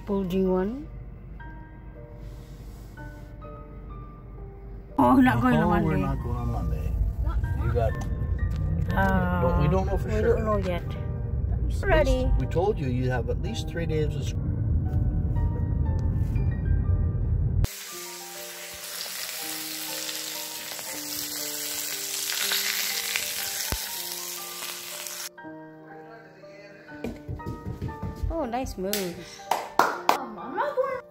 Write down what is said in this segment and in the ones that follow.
bulging one. Oh, not going on Monday. We're not going on Monday. You got. We don't know for we sure. We don't know yet. Ready? We told you you have at least 3 days of school. Oh, nice move. I'm not going.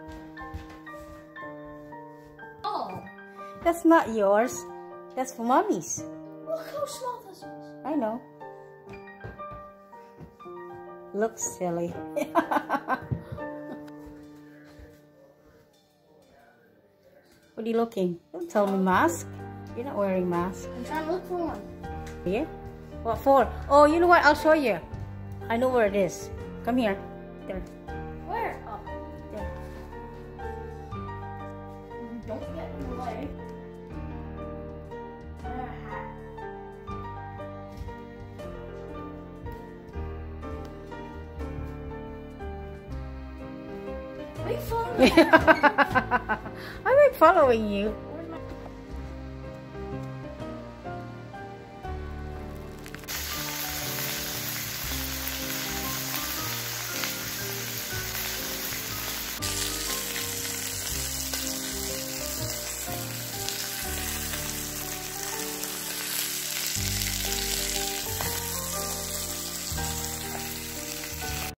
Oh. That's not yours. That's for mommy's. Look how small this is. I know. Looks silly. What are you looking? Don't tell me mask. You're not wearing mask. I'm trying to look for one. Yeah? What for? Oh, you know what? I'll show you. I know where it is. Come here. There. Where? Oh. There. Don't get in the way. Are you following me? I'm not following you.